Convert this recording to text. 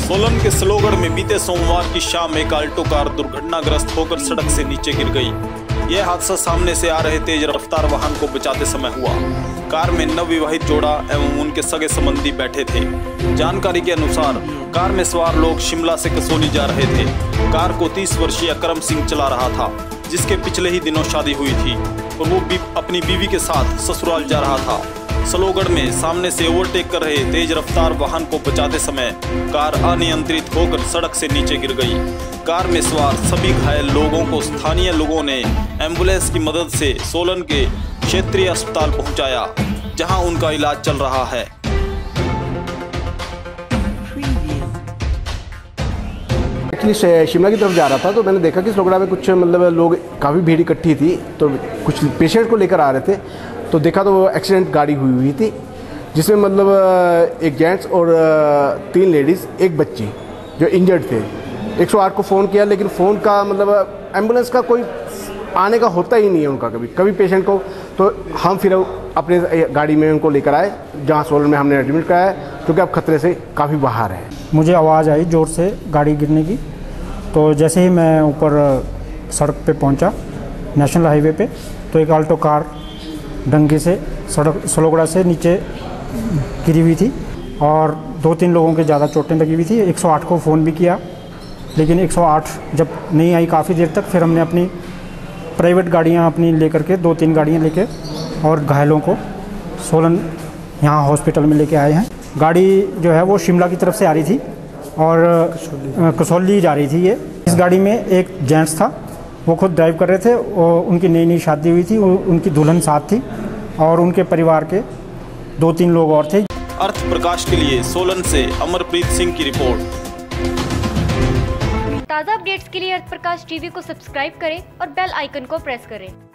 सोलन के सलोगढ़ में बीते सोमवार की शाम एक आल्टो कार दुर्घटनाग्रस्त होकर सड़क से नीचे गिर गई। यह हादसा सामने से आ रहे तेज रफ्तार वाहन को बचाते समय हुआ। कार में नवविवाहित जोड़ा एवं उनके सगे संबंधी बैठे थे। जानकारी के अनुसार कार में सवार लोग शिमला से कसौली जा रहे थे। कार को 30 वर्षीय करम सिंह चला रहा था, जिसके पिछले ही दिनों शादी हुई थी और वो अपनी बीवी के साथ ससुराल जा रहा था। सलोगढ़ में सामने से ओवरटेक कर रहे तेज रफ्तार वाहन को बचाते समय कार अनियंत्रित होकर सड़क से नीचे गिर गई। कार में सवार सभी घायल लोगों को स्थानीय लोगों ने एम्बुलेंस की मदद से सोलन के क्षेत्रीय अस्पताल पहुंचाया, जहां उनका इलाज चल रहा है। एक्चुअली शिमला की तरफ जा रहा था तो मैंने देखा कि सलोगढ़ में कुछ लोग काफ़ी भीड़ इकट्ठी थी, तो कुछ पेशेंट को लेकर आ रहे थे। तो देखा तो वो एक्सीडेंट गाड़ी हुई थी, जिसमें एक जेंट्स और 3 लेडीज़, एक बच्ची जो इंजर्ड थे। 108 को फ़ोन किया, लेकिन फ़ोन का एम्बुलेंस का कोई आने का होता ही नहीं है उनका कभी पेशेंट को। तो हम फिर अपने गाड़ी में उनको लेकर आए, जहाँ सोलन में हमने एडमिट कराया, क्योंकि अब खतरे से काफ़ी बाहर है। मुझे आवाज़ आई ज़ोर से गाड़ी गिरने की, तो जैसे ही मैं ऊपर सड़क पे पहुंचा नेशनल हाईवे पे, तो एक आल्टो कार डंगे से सड़क सलोगढ़ से नीचे गिरी हुई थी और 2-3 लोगों के ज़्यादा चोटें लगी हुई थी। 108 को फ़ोन भी किया, लेकिन 108 जब नहीं आई काफ़ी देर तक, फिर हमने अपनी प्राइवेट गाड़ियाँ अपनी लेकर के 2-3 गाड़ियाँ लेके और घायलों को सोलन यहाँ हॉस्पिटल में लेके आए हैं। गाड़ी जो है वो शिमला की तरफ से आ रही थी और कसौली जा रही थी। इस गाड़ी में एक जेंट्स था, वो खुद ड्राइव कर रहे थे और उनकी नई शादी हुई थी, उनकी दुल्हन साथ थी और उनके परिवार के 2-3 लोग और थे। अर्थ प्रकाश के लिए सोलन से अमरप्रीत सिंह की रिपोर्ट। ताज़ा अपडेट्स के लिए अर्थ प्रकाश टीवी को सब्सक्राइब करें और बेल आइकन को प्रेस करें।